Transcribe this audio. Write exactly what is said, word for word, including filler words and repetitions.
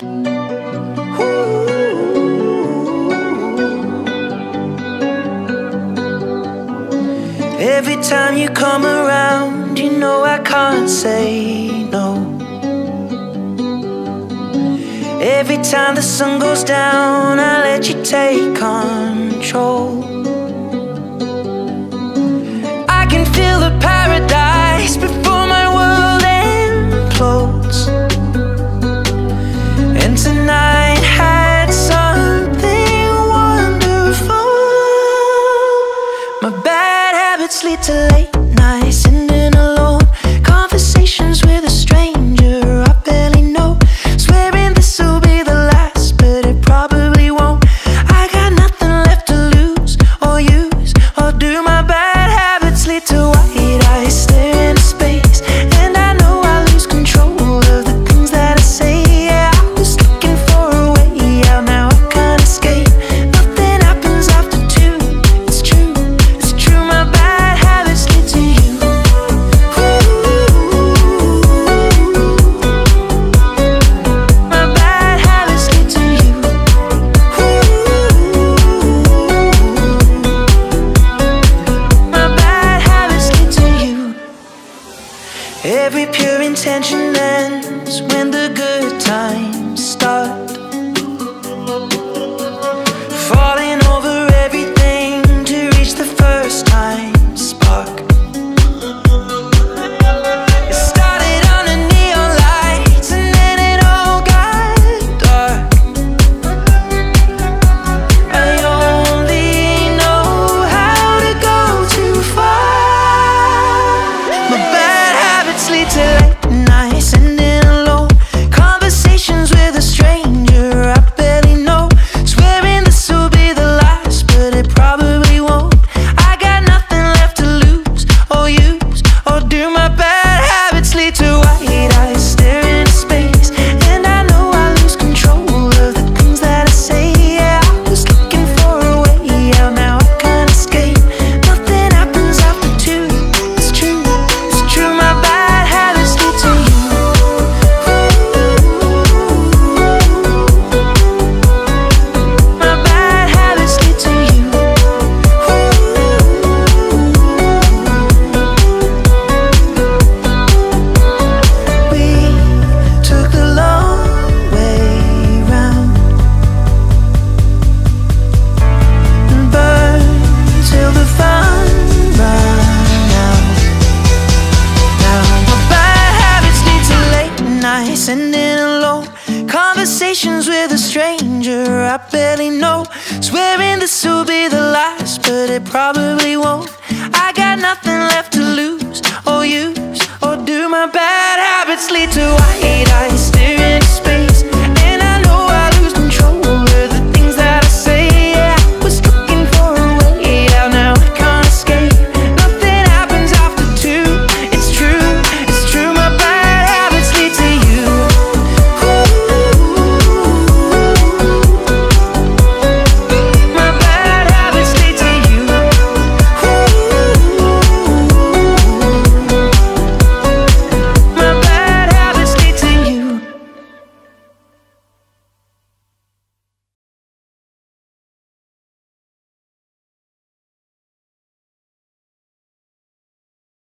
Every time you come around, you know I can't say no. Every time the sun goes down, I let you take control. I can feel the paradise before my world implodes. And tonight had something wonderful. My bad habits lead to late nights, sitting alone, conversations with a stranger I barely know, swearing this will be the last, but it probably won't. I got nothing left to lose or use or do. My bad habits lead to white eyes staring into space, and I know I lose control of the things that I say. Yeah, I was looking for a way out, now I can't escape. Nothing happens after two, it's true, it's true. My bad habits lead to you. My bad habits lead to you. My bad habits lead to you. Every pure intention ends when the good times start. Falling over everything to reach the first time spark. It started under neon lights and then it all got dark. I only know how to go too far. My bad habits lead to late nights, sitting alone, conversations with a stranger I barely know, swearing this will be the last, but it probably won't. I got nothing left to lose or use or do. My bad habits lead to white eyes staring into space, and I know I lose control of the things that I say. Yeah, I was looking for a way out, now I can't escape. Nothing happens after two, it's true, it's true. My bad habits lead to you. My bad habits lead to you. We took the long way round and burned till the fun ran out. Now my bad habits lead to late nights, sitting alone, conversations with a stranger I barely know, swearing this will be the last, but it probably won't. I got nothing left to lose or use or do. My bad